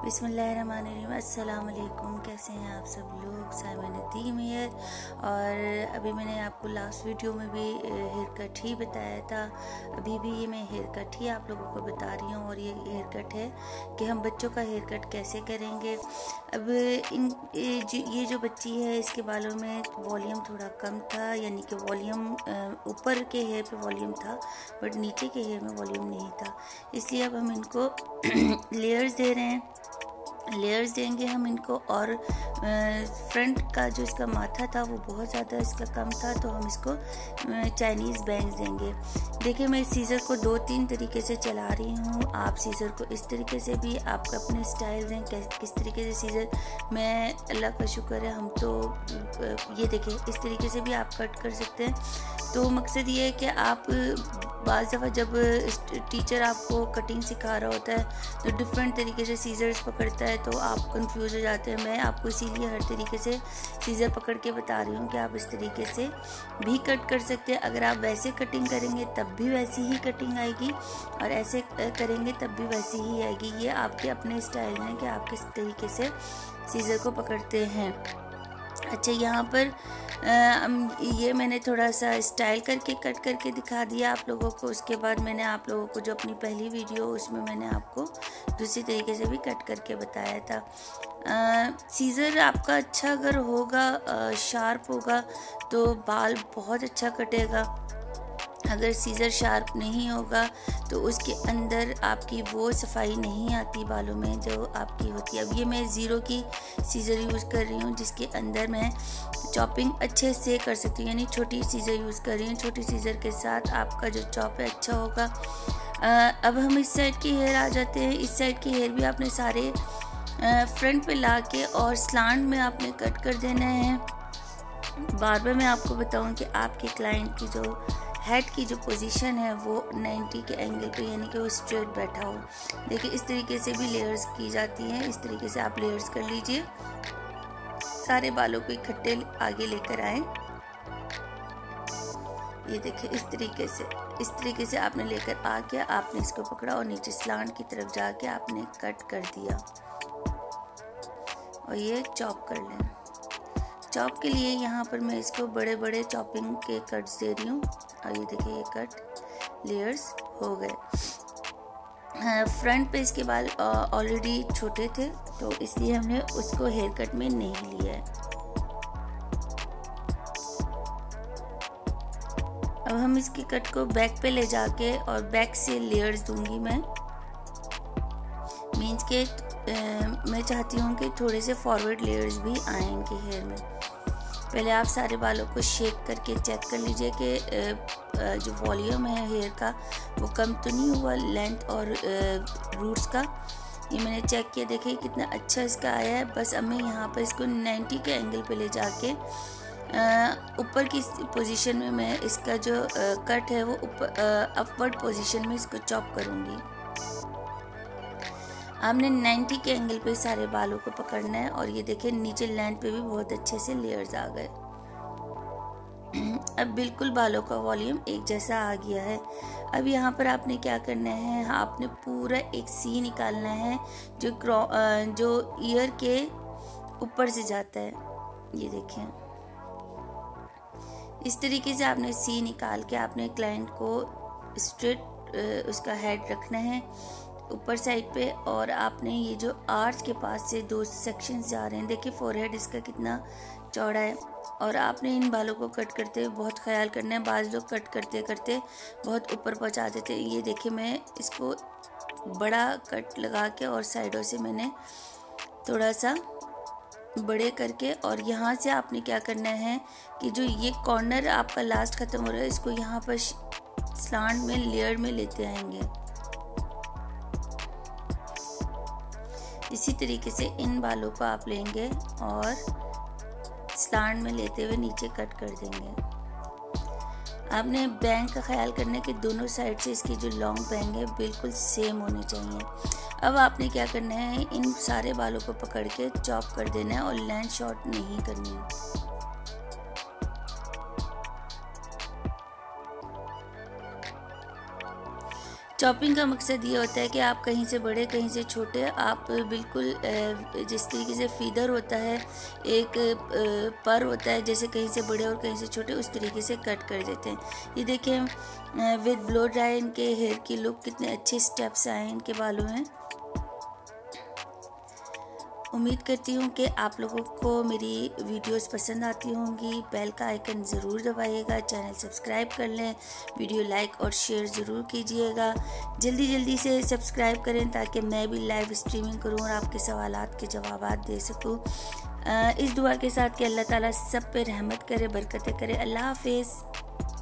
बिस्मिल्लाहिर्रहमानिर्रहीम। अस्सलाम वालेकुम। कैसे हैं आप सब लोग? साइमा नदीम हियर। और अभी मैंने आपको लास्ट वीडियो में भी हेयर कट ही बताया था, अभी भी ये मैं हेयर कट ही आप लोगों को बता रही हूँ। और ये हेयर कट है कि हम बच्चों का हेयर कट कैसे करेंगे। अब ये जो बच्ची है इसके बालों में वॉल्यूम थोड़ा कम था, यानी कि वॉल्यूम ऊपर के हेयर पे वॉल्यूम था बट नीचे के हेयर में वॉल्यूम नहीं था। इसलिए अब हम इनको लेयर्स दे रहे हैं। लेयर्स देंगे हम इनको। और फ्रंट का जो इसका माथा था वो बहुत ज़्यादा इसका कम था, तो हम इसको चाइनीज़ बैंग्स देंगे। देखिए मैं सीज़र को 2-3 तरीके से चला रही हूँ। आप सीज़र को इस तरीके से भी, आपका अपने स्टाइल हैं किस तरीके से सीज़र, मैं अल्लाह का शुक्र है हम तो ये देखिए इस तरीके से भी आप कट कर सकते हैं। तो मकसद ये है कि आप बाज़ दफ़ा जब टीचर आपको कटिंग सिखा रहा होता है तो डिफरेंट तरीके से सीज़र्स पकड़ता है तो आप कंफ्यूज हो जाते हैं। मैं आपको इसीलिए हर तरीके से सीज़र पकड़ के बता रही हूँ कि आप इस तरीके से भी कट कर सकते हैं। अगर आप वैसे कटिंग करेंगे तब भी वैसी ही कटिंग आएगी और ऐसे करेंगे तब भी वैसी ही आएगी। ये आपके अपने स्टाइल हैं कि आप किस तरीके से सीज़र को पकड़ते हैं। अच्छा, यहाँ पर ये मैंने थोड़ा सा स्टाइल करके कट करके दिखा दिया आप लोगों को। उसके बाद मैंने आप लोगों को जो अपनी पहली वीडियो उसमें मैंने आपको दूसरी तरीके से भी कट करके बताया था। सीज़र आपका अच्छा अगर होगा, शार्प होगा तो बाल बहुत अच्छा कटेगा। अगर सीज़र शार्प नहीं होगा तो उसके अंदर आपकी वो सफाई नहीं आती बालों में जो आपकी होती है। अब ये मैं 0 की सीज़र यूज़ कर रही हूँ जिसके अंदर मैं चॉपिंग अच्छे से कर सकती हूँ, यानी छोटी सीज़र यूज़ कर रही हूँ। छोटी सीज़र के साथ आपका जो चॉप है अच्छा होगा। अब हम इस साइड की हेयर आ जाते हैं। इस साइड की हेयर भी आपने सारे फ्रंट पे ला के और स्लांट में आपने कट कर देना है। बार बार मैं आपको बताऊँ कि आपके क्लाइंट की जो हेड की जो पोजीशन है वो 90 के एंगल पे, यानी कि वो स्ट्रेट बैठा हो। देखिए इस तरीके से भी लेयर्स की जाती हैं। इस तरीके से आप लेयर्स कर लीजिए। सारे बालों को इकट्ठे आगे लेकर आए। ये देखिए इस तरीके से आपने लेकर आके आपने इसको पकड़ा और नीचे स्लांट की तरफ जाके आपने कट कर दिया और ये चॉप कर लें। चॉप के लिए यहाँ पर मैं इसको बड़े बड़े चॉपिंग के कट्स दे रही हूँ और ये देखिए ये कट लेयर्स हो गए। फ्रंट पे इसके बाल ऑलरेडी छोटे थे तो इसलिए हमने उसको हेयर कट में नहीं लिया है। अब हम इसके कट को बैक पे ले जाके और बैक से लेयर्स दूंगी मैं। मीन्स के मैं चाहती हूँ कि थोड़े से फॉरवर्ड लेयर्स भी आएंगे हेयर में। पहले आप सारे बालों को शेक करके चेक कर लीजिए कि जो वॉल्यूम है हेयर का वो कम तो नहीं हुआ, लेंथ और रूट्स का। ये मैंने चेक किया, देखिए कितना अच्छा इसका आया है। बस अब मैं यहाँ पर इसको 90 के एंगल पे ले जाके ऊपर की पोजीशन में मैं इसका जो कट है वो ऊपर अपवर्ड पोजीशन में इसको चॉप करूँगी। आपने 90 के एंगल पे सारे बालों को पकड़ना है और ये देखिए नीचे लेंथ पे भी बहुत अच्छे से लेयर्स आ गए। अब बिल्कुल बालों का वॉल्यूम एक जैसा आ गया है। अब यहाँ पर आपने क्या करना है, आपने पूरा एक सी निकालना है जो ईयर के ऊपर से जाता है। ये देखें इस तरीके से आपने सी निकाल के आपने क्लाइंट को स्ट्रेट उसका हेड रखना है ऊपर साइड पे। और आपने ये जो आर्च के पास से 2 सेक्शंस जा रहे हैं, देखिए फोरहेड इसका कितना चौड़ा है। और आपने इन बालों को कट करते हुए बहुत ख्याल करना है। बाज़ लोग कट करते करते बहुत ऊपर पहुंचा देते हैं। ये देखिए मैं इसको बड़ा कट लगा के और साइडों से मैंने थोड़ा सा बड़े करके, और यहाँ से आपने क्या करना है कि जो ये कॉर्नर आपका लास्ट ख़त्म हो रहा है इसको यहाँ पर स्लांट में लेयर में लेते आएंगे। इसी तरीके से इन बालों को आप लेंगे और स्लांट में लेते हुए नीचे कट कर देंगे। आपने बैंग का ख्याल करना है कि दोनों साइड से इसकी जो लॉन्ग बैंग है बिल्कुल सेम होनी चाहिए। अब आपने क्या करना है, इन सारे बालों को पकड़ के चॉप कर देना है और लेंथ शॉर्ट नहीं करनी है। चॉपिंग का मकसद ये होता है कि आप कहीं से बड़े कहीं से छोटे, आप बिल्कुल जिस तरीके से फीदर होता है, एक पर होता है, जैसे कहीं से बड़े और कहीं से छोटे, उस तरीके से कट कर देते हैं। ये देखें विद ब्लो ड्राई इनके हेयर की लुक कितने अच्छे स्टेप्स आए इनके बालों में। उम्मीद करती हूँ कि आप लोगों को मेरी वीडियोस पसंद आती होंगी। बेल का आइकन ज़रूर दबाइएगा, चैनल सब्सक्राइब कर लें, वीडियो लाइक और शेयर ज़रूर कीजिएगा। जल्दी से सब्सक्राइब करें ताकि मैं भी लाइव स्ट्रीमिंग करूँ और आपके सवालात के जवाबात दे सकूँ। इस दुआ के साथ कि अल्लाह ताला सब पे रहमत करे, बरकतें करे। अल्लाह हाफिज़।